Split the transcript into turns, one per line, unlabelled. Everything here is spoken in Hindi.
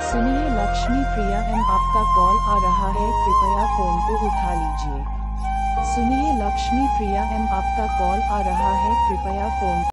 सुनिए लक्ष्मी प्रिया एम आपका कॉल आ रहा है, कृपया फोन को उठा लीजिए। सुनिए लक्ष्मी प्रिया एम आपका कॉल आ रहा है, कृपया फोन